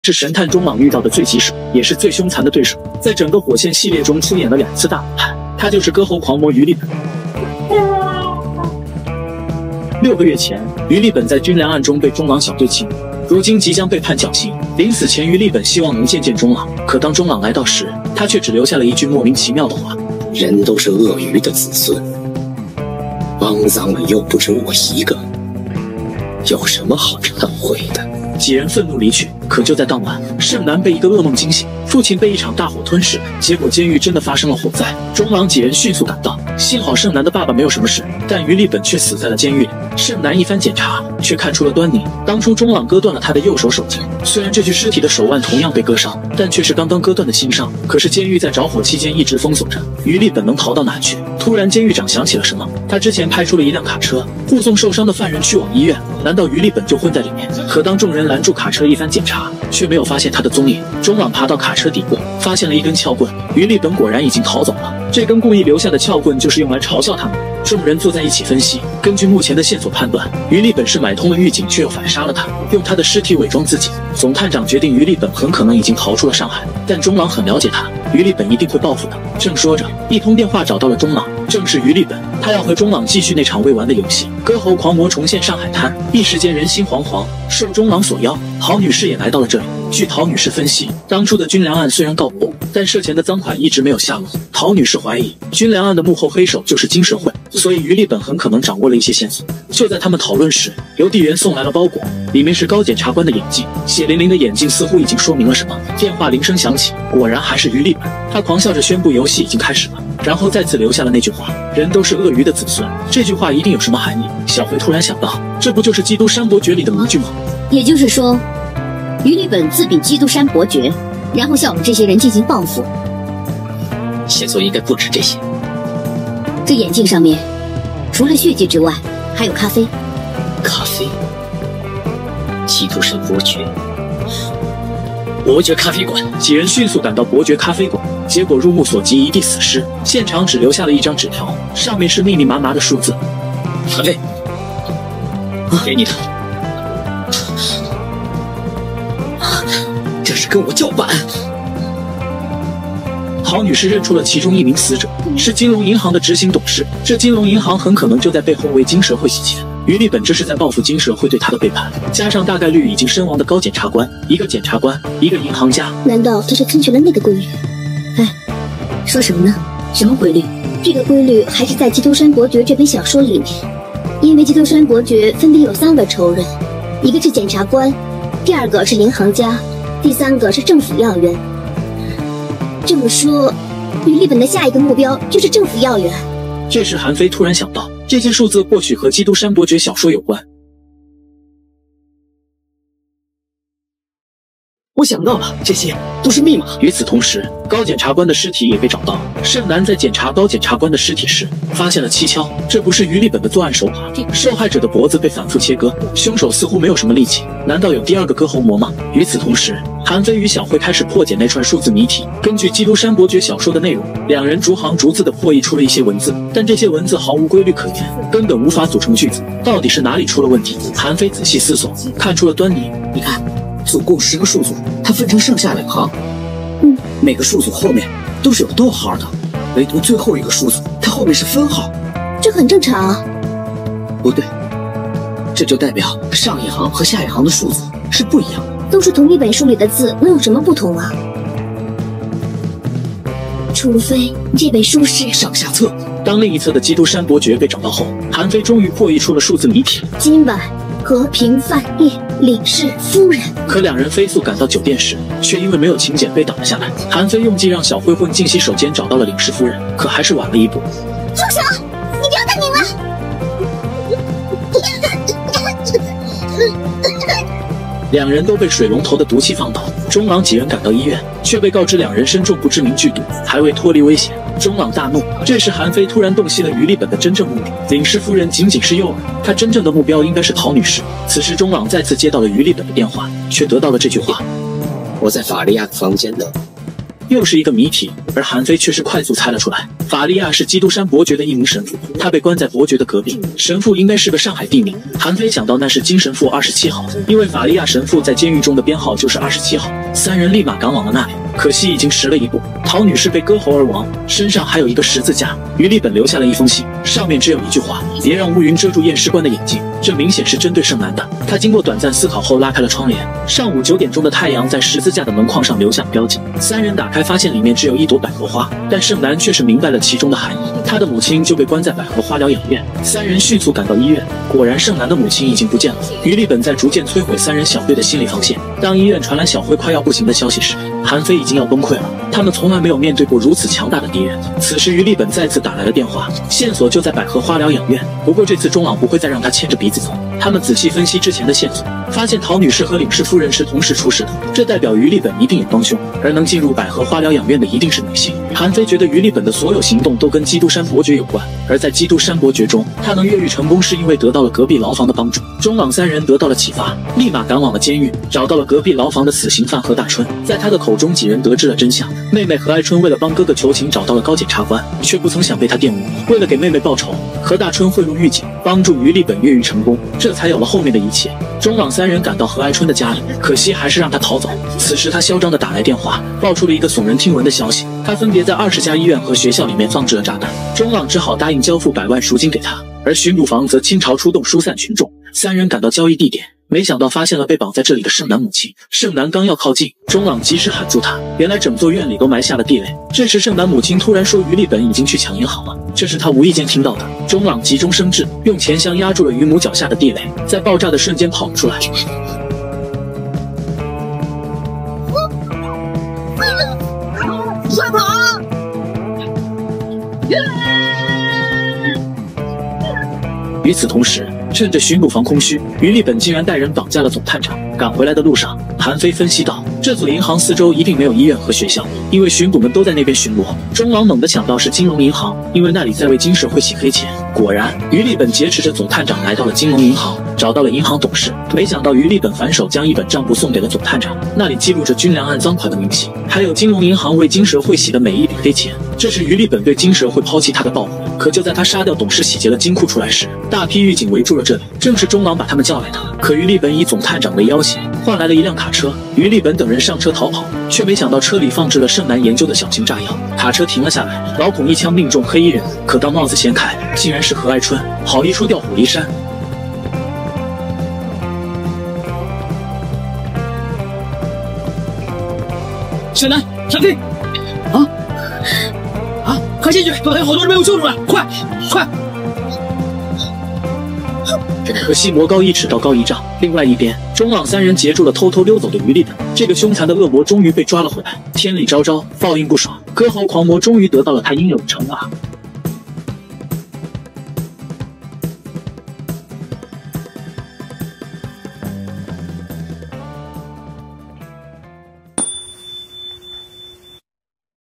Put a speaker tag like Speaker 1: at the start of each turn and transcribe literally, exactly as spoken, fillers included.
Speaker 1: 是神探中朗遇到的最棘手，也是最凶残的对手。在整个火线系列中出演了两次大反派，他就是歌喉狂魔于立本。六个月前，于立本在军粮案中被中朗小队欺负，如今即将被判绞刑。临死前，于立本希望能见见中朗，可当中朗来到时，他却只留下了一句莫名其妙的话：“
Speaker 2: 人都是鳄鱼的子孙，肮脏了又不止我一个，有什么好忏悔的？”
Speaker 1: 几人愤怒离去，可就在当晚，盛南被一个噩梦惊醒，父亲被一场大火吞噬，结果监狱真的发生了火灾。中朗几人迅速赶到，幸好盛南的爸爸没有什么事，但于立本却死在了监狱里。盛南一番检查，却看出了端倪。当初中朗割断了他的右手手筋，虽然这具尸体的手腕同样被割伤，但却是刚刚割断的新伤。可是监狱在着火期间一直封锁着，于立本能逃到哪去？突然，监狱长想起了什么，他之前派出了一辆卡车，护送受伤的犯人去往医院。难道于立本就混在里面？可当众人拦住卡车一番检查，却没有发现他的踪影。中朗爬到卡车底部，发现了一根撬棍，于立本果然已经逃走了。这根故意留下的撬棍就是用来嘲笑他们。众人坐在一起分析，根据目前的线索判断，于立本是买通了狱警，却又反杀了他，用他的尸体伪装自己。总探长决定于立本很可能已经逃出了上海，但中朗很了解他，于立本一定会报复的。正说着，一通电话找到了中朗，正是于立本，他要和中朗继续那场未完的游戏。歌喉狂魔重现上海滩，一时间人心惶惶。受中朗所邀，陶女士也来到了这里。据陶女士分析，当初的军粮案虽然告破，但涉钱的赃款一直没有下落。陶女士怀疑军粮案的幕后黑手就是金蛇会，所以于立本很可能掌握了一些线索。就在他们讨论时，邮递员送来了包裹，里面是高检察官的眼镜，血淋淋的眼镜似乎已经说明了什么。电话铃声响起，果然还是于立本，他狂笑着宣布游戏已经开始了，然后再次留下了那句话：人都是鳄鱼的子孙。这句话一定有什么含义。小辉突然想到，这不就是基督山伯爵里的名句吗？
Speaker 3: 也就是说，于立本自比基督山伯爵，然后向我们这些人进行报复。
Speaker 2: 线索应该不止这些。
Speaker 3: 这眼镜上面，除了血迹之外，还有咖啡。
Speaker 2: 咖啡。基督山伯爵。伯爵咖啡馆。
Speaker 1: 几人迅速赶到伯爵咖啡馆，结果入目所及，一地死尸，现场只留下了一张纸条，上面是密密麻麻的数字。
Speaker 2: 韩卫，给你的。这是跟我叫板。
Speaker 1: 陶女士认出了其中一名死者，是金融银行的执行董事。这金融银行很可能就在背后为金蛇会洗钱。于立本这是在报复金蛇会对他的背叛，加上大概率已经身亡的高检察官，一个检察官，一个银行家。
Speaker 3: 难道他是遵循了那个规律？哎，说什么呢？什么规律？这个规律还是在《基督山伯爵》这本小说里面。因为基督山伯爵分别有三个仇人，一个是检察官，第二个是银行家，第三个是政府要员。这么说，于立本的下一个目标就是政府要员。
Speaker 1: 这时韩非突然想到，这些数字或许和基督山伯爵小说有关。
Speaker 4: 我想到了，这些都是密码。
Speaker 1: 与此同时，高检察官的尸体也被找到。盛南在检查高检察官的尸体时，发现了蹊跷，这不是于立本的作案手法。受害者的脖子被反复切割，凶手似乎没有什么力气。难道有第二个割喉魔吗？与此同时，韩非与小慧开始破解那串数字谜题。根据基督山伯爵小说的内容，两人逐行逐字地破译出了一些文字，但这些文字毫无规律可言，根本无法组成句子。到底是哪里出了问题？韩非仔细思索，看出了端倪。
Speaker 4: 你看，总共十个数组，它分成上下两行，
Speaker 3: 嗯，
Speaker 4: 每个数组后面都是有逗号的，唯独最后一个数组，它后面是分号。
Speaker 3: 这很正常啊。
Speaker 4: 不对，这就代表上一行和下一行的数组是不一样的。
Speaker 3: 都是同一本书里的字，能有什么不同啊？除非这本书是
Speaker 4: 上下册。
Speaker 1: 当另一侧的基督山伯爵被找到后，韩非终于破译出了数字谜题。
Speaker 3: 今晚和平饭店领事夫人。
Speaker 1: 可两人飞速赶到酒店时，却因为没有请柬被挡了下来。韩非用计让小慧混进洗手间找到了领事夫人，可还是晚了一步。
Speaker 3: 住手！你不要再拧了！
Speaker 1: 两人都被水龙头的毒气放倒。中朗几人赶到医院，却被告知两人身中不知名剧毒，还未脱离危险。中朗大怒。这时韩非突然洞悉了于立本的真正目的，领事夫人仅仅是诱饵，他真正的目标应该是陶女士。此时中朗再次接到了于立本的电话，却得到了这句话：
Speaker 2: 我在法利亚的房间呢，
Speaker 1: 又是一个谜题。而韩非却是快速猜了出来，法利亚是基督山伯爵的一名神父，他被关在伯爵的隔壁。神父应该是个上海地名。韩非想到那是金神父二十七号，因为法利亚神父在监狱中的编号就是二十七号。三人立马赶往了那里，可惜已经迟了一步。陶女士被割喉而亡，身上还有一个十字架。于立本留下了一封信，上面只有一句话：别让乌云遮住验尸官的眼睛。这明显是针对盛楠的。他经过短暂思考后拉开了窗帘，上午九点钟的太阳在十字架的门框上留下了标记。三人打开发现里面只有一朵百合花，但盛楠却是明白了其中的含义，他的母亲就被关在百合花疗养院。三人迅速赶到医院，果然盛楠的母亲已经不见了。于立本在逐渐摧毁三人小队的心理防线。当医院传来小辉快要不行的消息时，韩非已经要崩溃了。他们从来没有面对过如此强大的敌人。此时于立本再次打来了电话，线索就在百合花疗养院。不过这次中朗不会再让他牵着鼻子走。他们仔细分析之前的线索，发现陶女士和领事夫人是同时出事的，这代表于立本一定有帮凶，而能进入百合花疗养院的一定是女性。韩非觉得于立本的所有行动都跟基督山伯爵有关，而在基督山伯爵中，他能越狱成功是因为得到了隔壁牢房的帮助。中朗三人得到了启发，立马赶往了监狱，找到了隔壁牢房的死刑犯何大春。在他的口中，几人得知了真相。妹妹何爱春为了帮哥哥求情，找到了高检察官，却不曾想被他玷污。为了给妹妹报仇，何大春贿赂狱警，帮助于立本越狱成功，这才有了后面的一切。中朗三人赶到何爱春的家里，可惜还是让他逃走。此时他嚣张地打来电话，爆出了一个耸人听闻的消息，他分别在二十家医院和学校里面放置了炸弹。中朗只好答应交付百万赎金给他，而巡捕房则倾巢出动疏散群众。三人赶到交易地点，没想到发现了被绑在这里的盛楠母亲。盛楠刚要靠近，中朗及时喊住他。原来整座院里都埋下了地雷。这时盛楠母亲突然说于立本已经去抢银行了，这是他无意间听到的。中朗急中生智，用钱箱压住了于母脚下的地雷，在爆炸的瞬间跑了出来。
Speaker 5: 快跑！
Speaker 1: 与此同时，趁着巡捕房空虚，于立本竟然带人绑架了总探长。赶回来的路上，韩非分析到，这所银行四周一定没有医院和学校，因为巡捕们都在那边巡逻。中朗猛地想到是金融银行，因为那里在为金社会洗黑钱。果然，于立本劫持着总探长来到了金融银行，找到了银行董事。没想到于立本反手将一本账簿送给了总探长，那里记录着军粮案赃款的明细，还有金融银行为金社会洗的每一笔黑钱。这是于立本对金社会抛弃他的报复。可就在他杀掉董事、洗劫了金库出来时，大批狱警围住了这里，正是中朗把他们叫来的。可于立本以总探长为要挟，换来了一辆卡车。于立本等人上车逃跑，却没想到车里放置了盛楠研究的小型炸药。卡车停了下来，老孔一枪命中黑衣人，可当帽子掀开，竟然是何爱春。好一出调虎离山。
Speaker 4: 盛楠，闪飞！啊啊！快进去，还有好多人没有救出来，快快！
Speaker 1: 可惜魔高一尺，道高一丈。另外一边，中朗三人截住了偷偷溜走的于立本，这个凶残的恶魔终于被抓了回来。天理昭昭，报应不爽，割喉狂魔终于得到了他应有的惩罚。